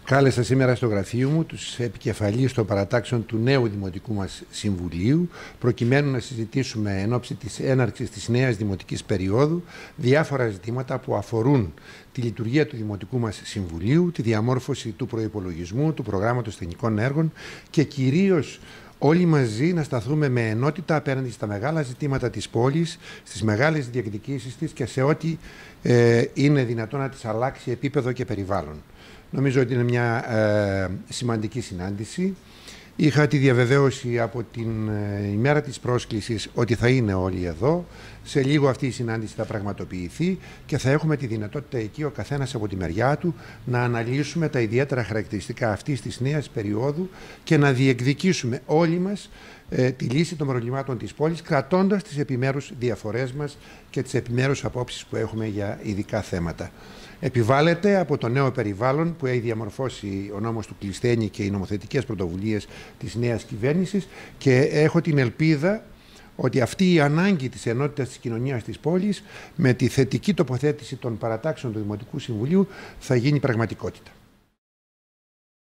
Κάλεσα σήμερα στο γραφείο μου τους επικεφαλείς των παρατάξεων του νέου Δημοτικού μας Συμβουλίου, προκειμένου να συζητήσουμε εν ώψη της έναρξης της νέας δημοτικής περίοδου διάφορα ζητήματα που αφορούν τη λειτουργία του Δημοτικού μας Συμβουλίου, τη διαμόρφωση του προϋπολογισμού, του προγράμματος τεχνικών έργων και κυρίως όλοι μαζί να σταθούμε με ενότητα απέναντι στα μεγάλα ζητήματα της πόλης, στις μεγάλες διεκδικήσεις της και σε ό,τι είναι δυνατόν να της αλλάξει επίπεδο και περιβάλλον. Νομίζω ότι είναι μια σημαντική συνάντηση. Είχα τη διαβεβαίωση από την ημέρα της πρόσκλησης ότι θα είναι όλοι εδώ. Σε λίγο αυτή η συνάντηση θα πραγματοποιηθεί και θα έχουμε τη δυνατότητα εκεί ο καθένας από τη μεριά του να αναλύσουμε τα ιδιαίτερα χαρακτηριστικά αυτής της νέας περίοδου και να διεκδικήσουμε όλοι μας τη λύση των προβλημάτων της πόλης, κρατώντας τις επιμέρους διαφορές μας και τις επιμέρους απόψεις που έχουμε για ειδικά θέματα. Επιβάλλεται από το νέο περιβάλλον που έχει διαμορφώσει ο νόμος του Κλεισθένη και οι νομοθετικές πρωτοβουλίες της νέας κυβέρνησης και έχω την ελπίδα ότι αυτή η ανάγκη της ενότητας της κοινωνίας της πόλης με τη θετική τοποθέτηση των παρατάξεων του Δημοτικού Συμβουλίου θα γίνει πραγματικότητα.